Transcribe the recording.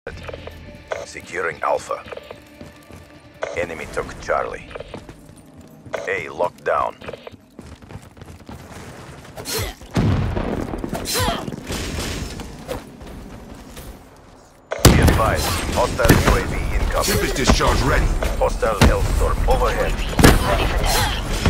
Securing Alpha. Enemy took Charlie. A locked down. Be advised, hostile UAV incoming. Tempest discharge ready. Hostile Hellstorm overhead. Ready for tasking.